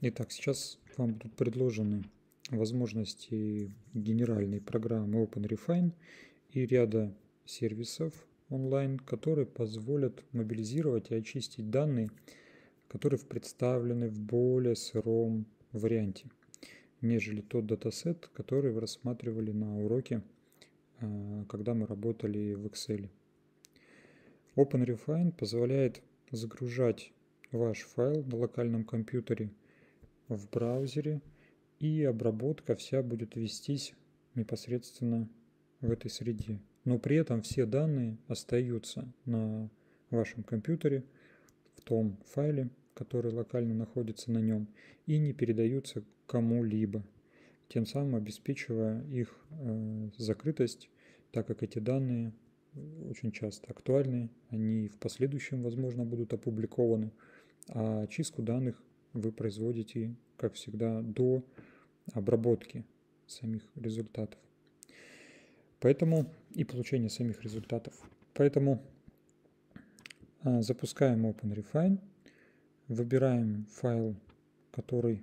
Итак, сейчас вам будут предложены возможности генеральной программы OpenRefine и ряда сервисов онлайн, которые позволят мобилизировать и очистить данные, которые представлены в более сыром варианте, нежели тот датасет, который вы рассматривали на уроке, когда мы работали в Excel. OpenRefine позволяет загружать ваш файл на локальном компьютере в браузере, и обработка вся будет вестись непосредственно в этой среде. Но при этом все данные остаются на вашем компьютере в том файле, который локально находится на нем, и не передаются кому-либо, тем самым обеспечивая их закрытость, так как эти данные очень часто актуальны, они в последующем, возможно, будут опубликованы, а очистку данных вы производите, как всегда, до обработки самих результатов. Поэтому и получения самих результатов. Поэтому запускаем OpenRefine, выбираем файл, который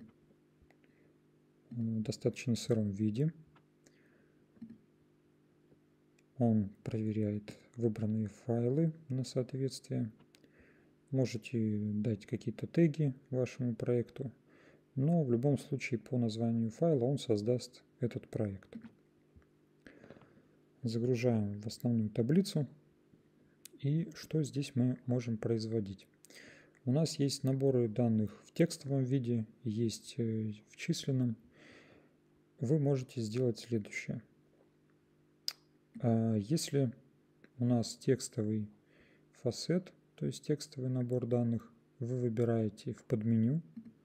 в достаточно сыром виде. Он проверяет выбранные файлы на соответствие. Можете дать какие-то теги вашему проекту, но в любом случае по названию файла он создаст этот проект. Загружаем в основную таблицу. И что здесь мы можем производить? У нас есть наборы данных в текстовом виде, есть в численном. Вы можете сделать следующее. Если у нас текстовый фасет, то есть текстовый набор данных, вы выбираете в подменю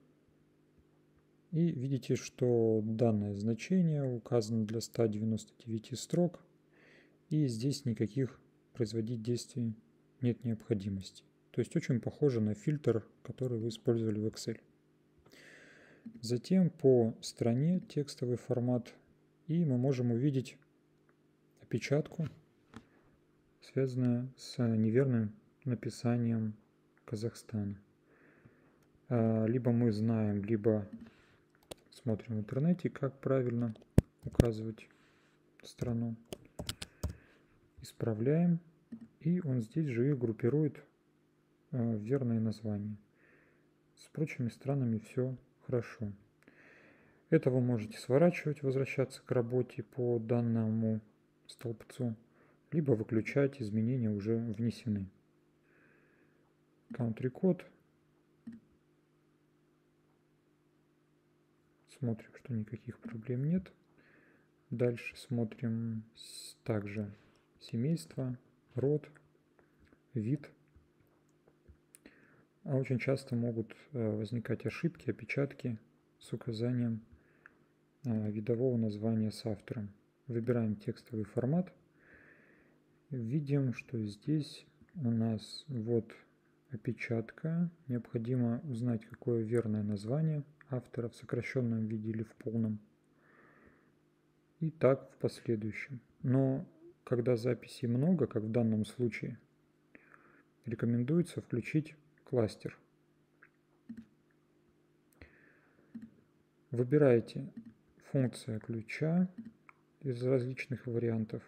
и видите, что данное значение указано для 199 строк, и здесь никаких производить действий нет необходимости. То есть очень похоже на фильтр, который вы использовали в Excel. Затем по стране текстовый формат, и мы можем увидеть опечатку, связанную с неверным написанием Казахстана. Либо мы знаем, либо смотрим в интернете, как правильно указывать страну. Исправляем, и он здесь же их группирует верные названия. С прочими странами все хорошо. Это вы можете сворачивать, возвращаться к работе по данному столбцу, либо выключать, изменения уже внесены. Country код. Смотрим, что никаких проблем нет. Дальше смотрим также семейство, род, вид. А очень часто могут возникать ошибки, опечатки с указанием видового названия с автором. Выбираем текстовый формат. Видим, что здесь у нас вот опечатка. Необходимо узнать, какое верное название автора в сокращенном виде или в полном. И так в последующем. Но когда записей много, как в данном случае, рекомендуется включить кластер. Выбираете функция ключа из различных вариантов.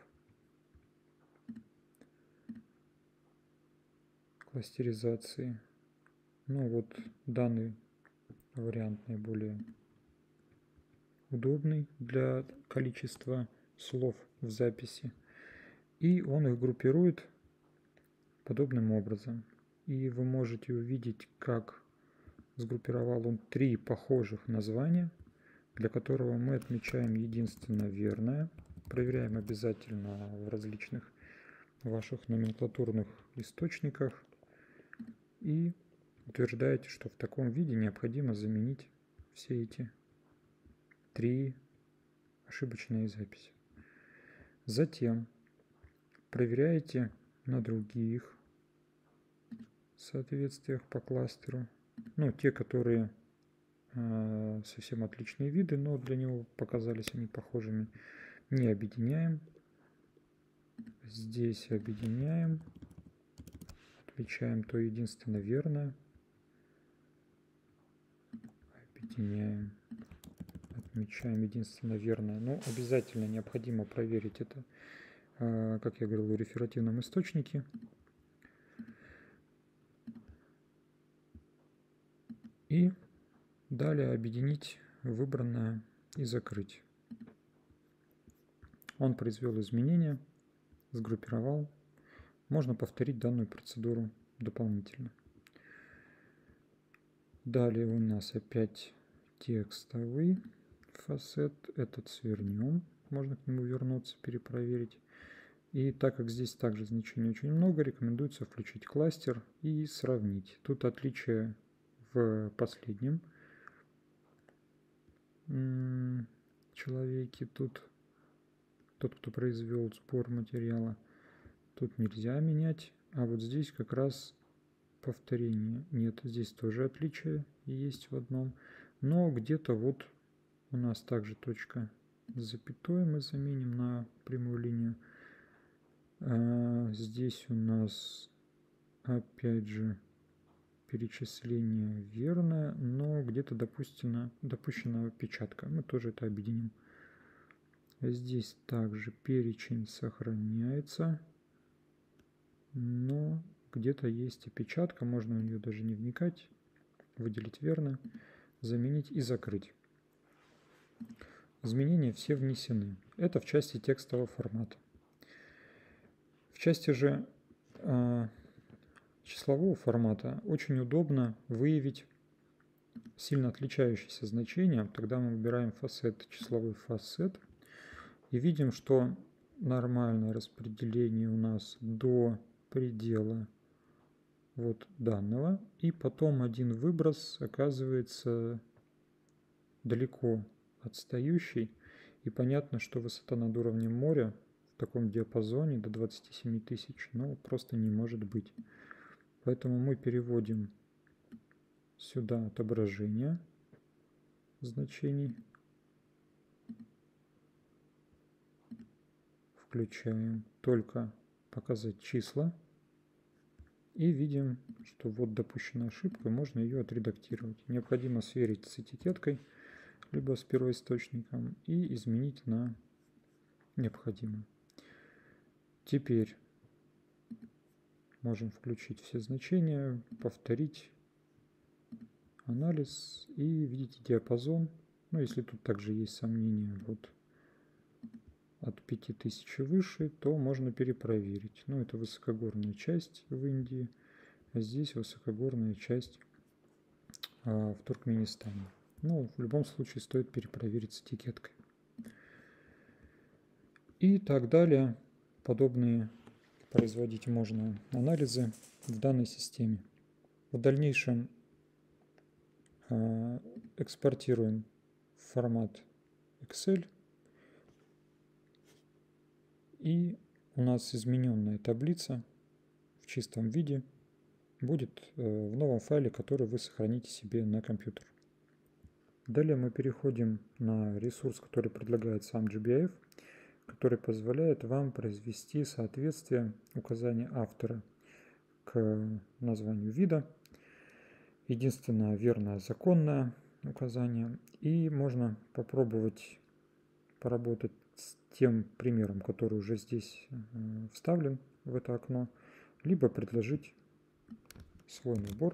Кластеризации. Ну вот данный вариант наиболее удобный для количества слов в записи. И он их группирует подобным образом. И вы можете увидеть, как сгруппировал он 3 похожих названия, для которого мы отмечаем единственно верное. Проверяем обязательно в различных ваших номенклатурных источниках. И утверждаете, что в таком виде необходимо заменить все эти 3 ошибочные записи. Затем проверяете на других соответствиях по кластеру. Ну, те, которые совсем отличные виды, но для него показались они похожими. Не объединяем. Здесь объединяем. Отмечаем то единственно верное. объединяем, отмечаем единственно верное. Но обязательно необходимо проверить это, как я говорил, в реферативном источнике. И далее объединить выбранное и закрыть. Он произвел изменения, сгруппировал. Можно повторить данную процедуру дополнительно. Далее у нас опять текстовый фасет. Этот свернем. Можно к нему вернуться, перепроверить. И так как здесь также значений очень много, рекомендуется включить кластер и сравнить. Тут отличие в последнем человеке. Тут тот, кто произвел сбор материала, тут нельзя менять. А вот здесь как раз повторение. Нет, здесь тоже отличие есть в одном. Но где-то вот у нас также точка с запятой мы заменим на прямую линию. Здесь у нас опять же перечисление верное, но где-то допущена опечатка. Мы тоже это объединим. Здесь также перечень сохраняется, но где-то есть опечатка, можно в нее даже не вникать, выделить верно, заменить и закрыть. Изменения все внесены. Это в части текстового формата. В части же числового формата очень удобно выявить сильно отличающиеся значения. Тогда мы выбираем фасет, числовой фасет, и видим, что нормальное распределение у нас до предела вот данного, и потом один выброс оказывается далеко отстающий, и понятно, что высота над уровнем моря в таком диапазоне до 27 тысяч, ну, просто не может быть. Поэтому мы переводим сюда отображение значений, включаем только показать числа и видим, что вот допущена ошибка, можно ее отредактировать. Необходимо сверить с этикеткой, либо с первоисточником и изменить на необходимое. Теперь можем включить все значения, повторить анализ и видите диапазон. Ну, если тут также есть сомнения, вот от 5000 и выше, то можно перепроверить. Ну, это высокогорная часть в Индии, а здесь высокогорная часть в Туркменистане. Ну, в любом случае стоит перепроверить с этикеткой. И так далее. Подобные производить можно анализы в данной системе. В дальнейшем экспортируем в формат Excel. И у нас измененная таблица в чистом виде будет в новом файле, который вы сохраните себе на компьютер. Далее мы переходим на ресурс, который предлагает сам GBIF, который позволяет вам произвести соответствие указания автора к названию вида. Единственное верное законное указание. И можно попробовать поработать с тем примером, который уже здесь вставлен в это окно, либо предложить свой набор.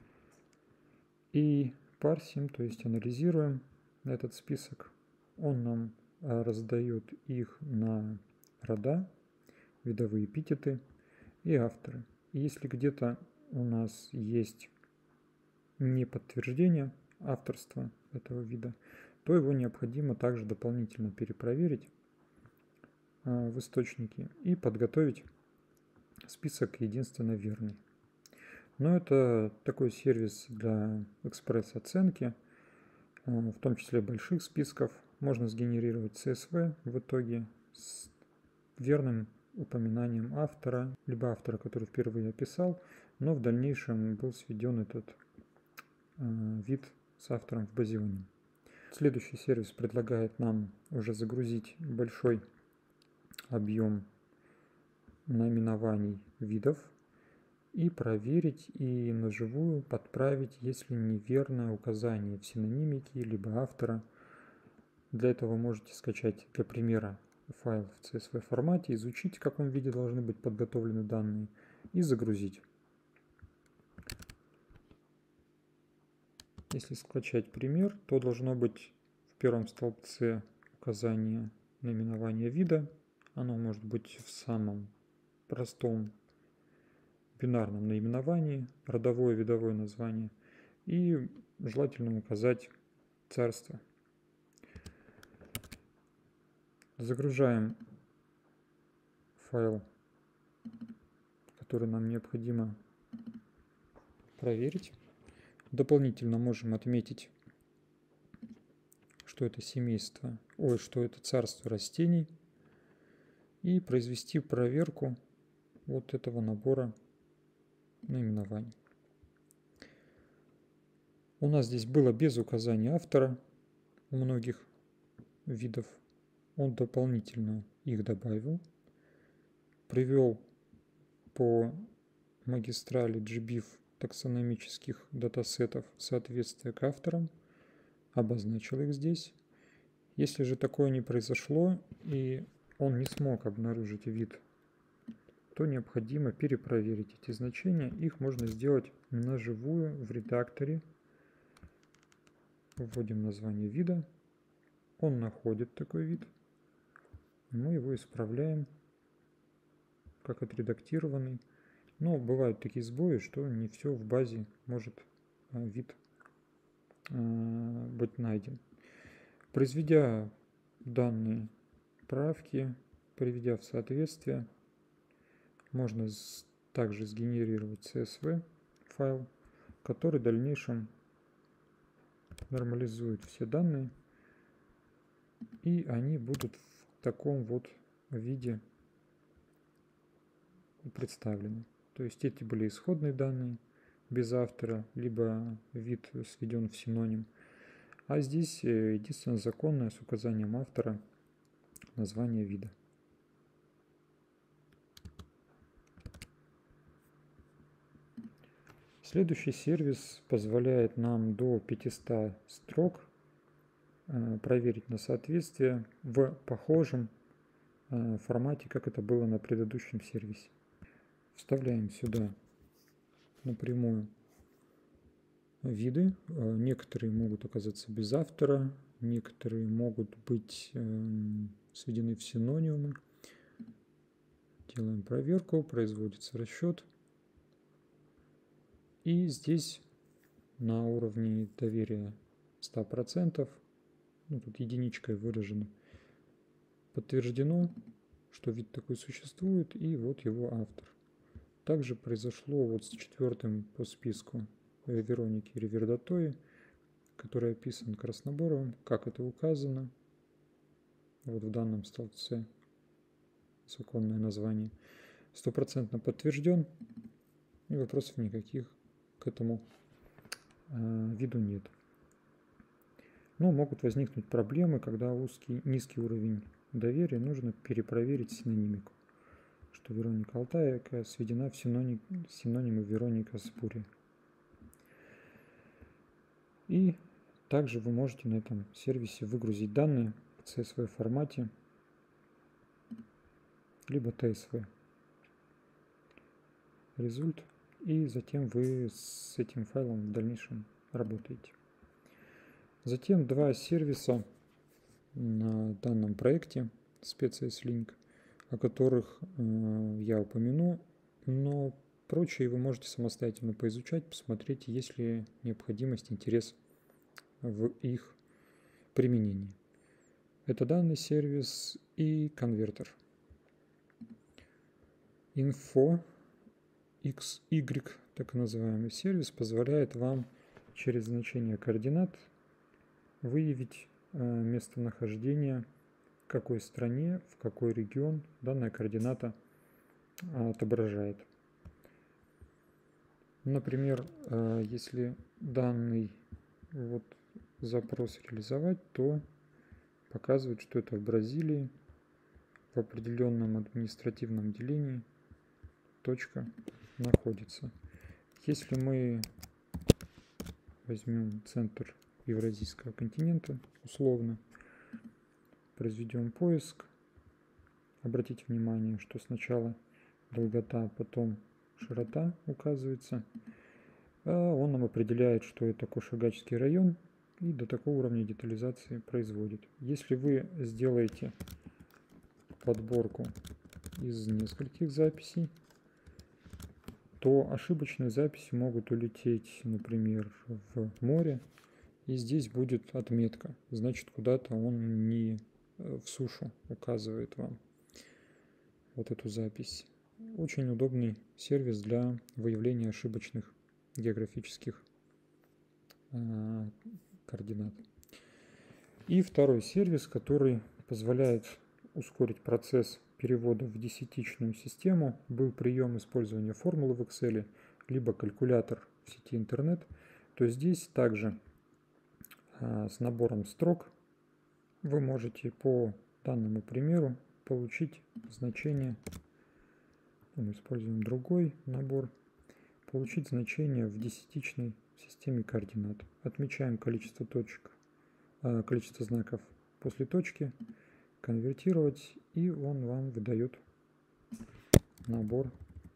И парсим, то есть анализируем этот список. Он нам раздает их на рода, видовые эпитеты и авторы. И если где-то у нас есть неподтверждение авторства этого вида, то его необходимо также дополнительно перепроверить в источнике и подготовить список единственно верный. Но это такой сервис для экспресс-оценки, в том числе больших списков. Можно сгенерировать CSV в итоге с верным упоминанием автора, либо автора, который впервые описал, но в дальнейшем был сведен этот вид с автором в базионе. Следующий сервис предлагает нам уже загрузить большой объем наименований видов и проверить и наживую подправить, если неверное указание в синонимике либо автора. Для этого можете скачать для примера файл в CSV формате, изучить, в каком виде должны быть подготовлены данные и загрузить. Если скачать пример, то должно быть в первом столбце указание наименования вида. Оно может быть в самом простом бинарном наименовании, родовое, видовое название, и желательно указать царство. Загружаем файл, который нам необходимо проверить. Дополнительно можем отметить, что это что это царство растений, и произвести проверку вот этого набора наименований. У нас здесь было без указания автора у многих видов. Он дополнительно их добавил, привел по магистрали GBIF таксономических датасетов соответствие к авторам, обозначил их здесь. Если же такое не произошло и он не смог обнаружить вид, то необходимо перепроверить эти значения. Их можно сделать наживую в редакторе. Вводим название вида. Он находит такой вид. Мы его исправляем как отредактированный. Но бывают такие сбои, что не все в базе может вид быть найден. Произведя данные правки, приведя в соответствие, можно также сгенерировать CSV файл, который в дальнейшем нормализует все данные, и они будут в таком вот виде представлены. То есть эти были исходные данные без автора, либо вид сведен в синоним. А здесь единственно законное с указанием автора название вида. Следующий сервис позволяет нам до 500 строк проверить на соответствие в похожем формате, как это было на предыдущем сервисе. Вставляем сюда напрямую виды. Некоторые могут оказаться без автора, некоторые могут быть сведены в синонимы. Делаем проверку, производится расчет. И здесь на уровне доверия 100%, тут единичкой выражено, подтверждено, что вид такой существует, и вот его автор. Также произошло вот с 4-м по списку Вероники Ривердатои, который описан Красноборовым, как это указано вот в данном столбце, законное название, 100% подтвержден, и вопросов никаких к этому виду нет. Но могут возникнуть проблемы, когда низкий уровень доверия, нужно перепроверить синонимику, что Вероника Алтаева сведена в синонимы Вероника Спури. И также вы можете на этом сервисе выгрузить данные в CSV формате, либо TSV. Результат. И затем вы с этим файлом в дальнейшем работаете. Затем два сервиса на данном проекте SpecSLink, о которых я упомяну, но прочие вы можете самостоятельно поизучать, посмотреть, есть ли необходимость, интерес в их применении. Это данный сервис и конвертер. InfoXY, так называемый сервис, позволяет вам через значение координат выявить местонахождение, в какой стране, в какой регион данная координата отображает. Например, если данный запрос реализовать, то показывает, что это в Бразилии, в определенном административном делении, точка, находится. Если мы возьмем центр Евразийского континента, условно, произведем поиск, обратите внимание, что сначала долгота, потом широта указывается, а он нам определяет, что это Кошагачский район, и до такого уровня детализации производит. Если вы сделаете подборку из нескольких записей, то ошибочные записи могут улететь, например, в море, и здесь будет отметка, значит, куда-то он не в сушу указывает вам вот эту запись. Очень удобный сервис для выявления ошибочных географических координат. И второй сервис, который позволяет ускорить процесс перевода в десятичную систему, был прием использования формулы в Excel, либо калькулятор в сети интернет, то здесь также с набором строк вы можете по данному примеру получить значение, мы используем другой набор, получить значение в десятичной системе координат. Отмечаем количество точек, количество знаков после точки, конвертировать, и он вам выдает набор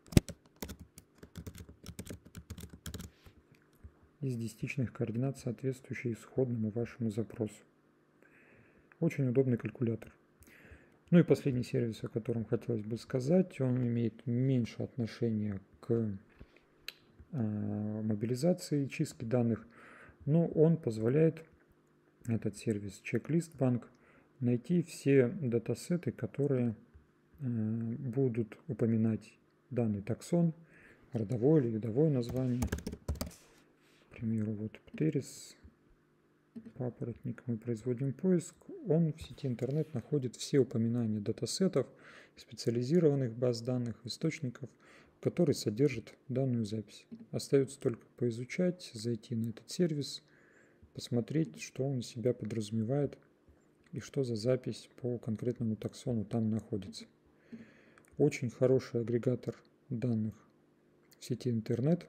из десятичных координат, соответствующий исходному вашему запросу. Очень удобный калькулятор. Ну и последний сервис, о котором хотелось бы сказать, он имеет меньше отношения к мобилизации, чистки данных, но он позволяет, этот сервис Checklist Bank, найти все датасеты, которые будут упоминать данный таксон, родовое или видовое название. К примеру, вот Pteris, папоротник, мы производим поиск, он в сети интернет находит все упоминания датасетов, специализированных баз данных, источников, которые содержат данную запись. Остается только поизучать, зайти на этот сервис, посмотреть, что он из себя подразумевает и что за запись по конкретному таксону там находится. Очень хороший агрегатор данных в сети интернет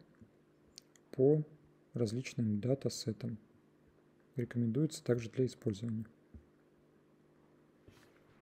по различным датасетам. Рекомендуется также для использования.